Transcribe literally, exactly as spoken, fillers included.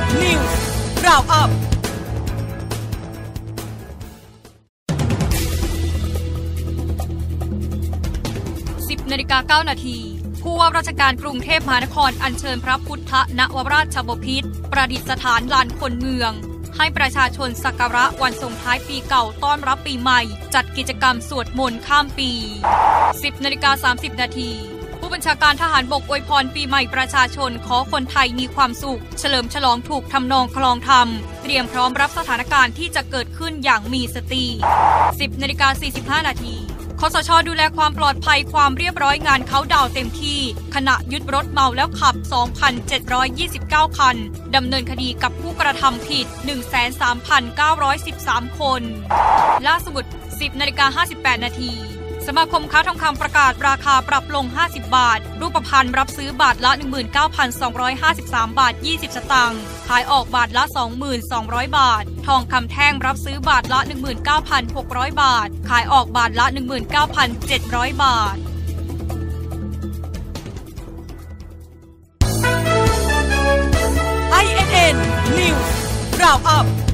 News Roundupสิบนาฬิกาเก้านาทีผู้ว่าราชการกรุงเทพมหานครอัญเชิญพระพุทธนวราชบพิตรประดิษฐานลานคนเมืองให้ประชาชนสักการะวันส่งท้ายปีเก่าต้อนรับปีใหม่จัดกิจกรรมสวดมนต์ข้ามปี สิบนาฬิกาสามสิบนาทีผู้บัญชาการทหารบกอวยพรปีใหม่ประชาชนขอคนไทยมีความสุขเฉลิมฉลองถูกทำนองคลองธรรมเตรียมพร้อมรับสถานการณ์ที่จะเกิดขึ้นอย่างมีสติ สิบนาฬิกาสี่สิบห้านาทีคสช.ดูแลความปลอดภัยความเรียบร้อยงานเขาดาวเต็มที่ขณะยึดรถเมาแล้วขับ สองพันเจ็ดร้อยยี่สิบเก้า คันดำเนินคดีกับผู้กระทำผิด หนึ่งแสนสามพันเก้าร้อยสิบสาม คนล่าสุด สิบนาฬิกาห้าสิบแปดนาทีสมาคมค้าทองคำประกาศราคาปรับลงห้าสิบบาทรูปพรรณรับซื้อบาทละ หนึ่งหมื่นเก้าพันสองร้อยห้าสิบสาม บาท ยี่สิบ สตางค์ขายออกบาทละ สองพันสองร้อย บาททองคำแท่งรับซื้อบาทละ หนึ่งหมื่นเก้าพันหกร้อย บาทขายออกบาทละ หนึ่งหมื่นเก้าพันเจ็ดร้อย บาท ไอ เอ็น เอ็น News Roundup